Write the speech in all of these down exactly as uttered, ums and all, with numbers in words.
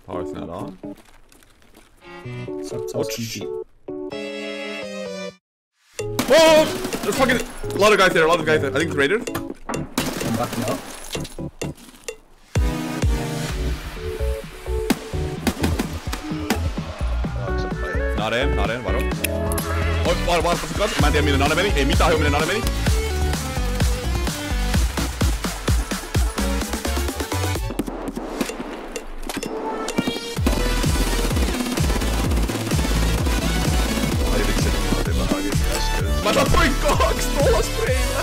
Har jag snälla? Watch. Oh! There's fucking a lot of guys there, a lot of guys there. I think it's raided. I'm backing up. Not in, not in, varo. Oi, varo, varo, varo, mä en tiedä minne nane meni. Ei mitään, minne nane meni. Mä tapoin kaks tuolla spraylla!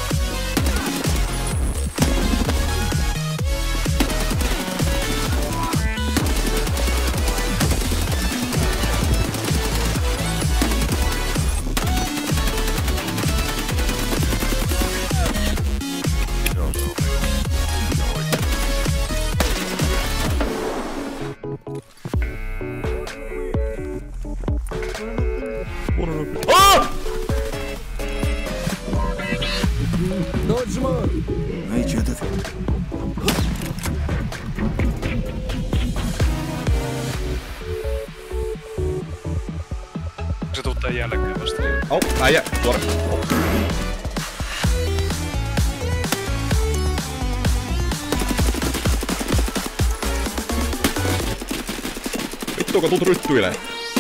Ah! Dodge, mano! Aí, tia, tá vendo? Se tuu tän jälkeen vasta. Oh, äijä, suora. Oh. Vittuuko tuut ryttyilee?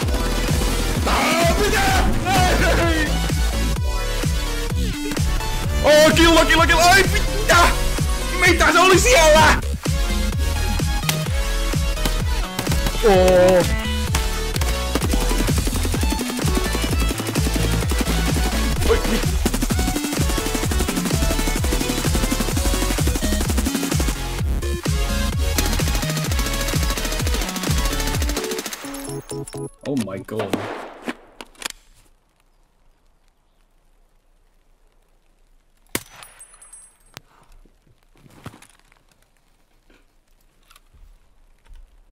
Oh, killa, killa, killa! Ai, mitä? Mitä se oli siellä? Oh. Oi, mit? Oh my god.